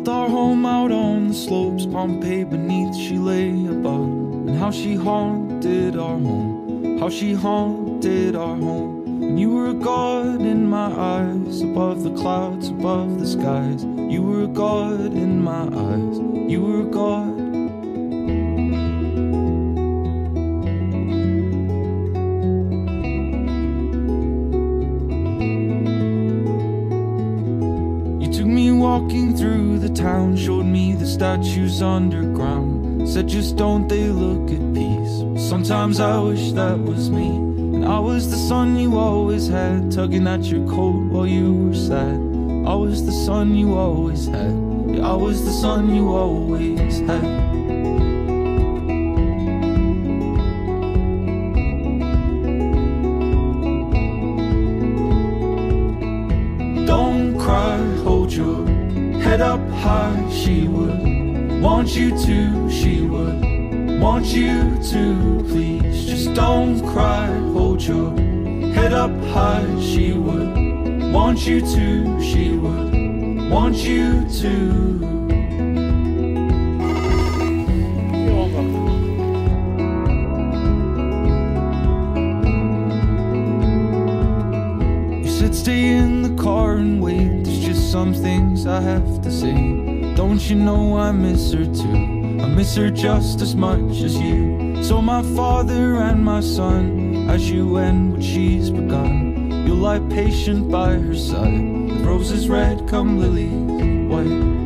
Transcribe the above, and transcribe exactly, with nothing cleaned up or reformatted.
built our home out on the slopes, Pompeii beneath she lay above. And how she haunted our home, how she haunted our home. And you were a god in my eyes, above the clouds, above the skies. You were a god in my eyes, you were a god. You took me walking through the town, showed me the statues underground, said just don't they look at peace. Sometimes I wish that was me, and I was the son you always had, tugging at your coat while you were sad. I was the son you always had, yeah, I was the son you always had. Don't cry, hold your head up high. She would want you to, she would want you to. Please just don't cry, hold your head up high. She would want you to, she would want you to. You said stay in the car and wait, there's just some things I have to say. Don't you know I miss her too, I miss her just as much as you. So my father and my son, as you end what she's begun, you'll lie patient by her side, with roses red come lilies white.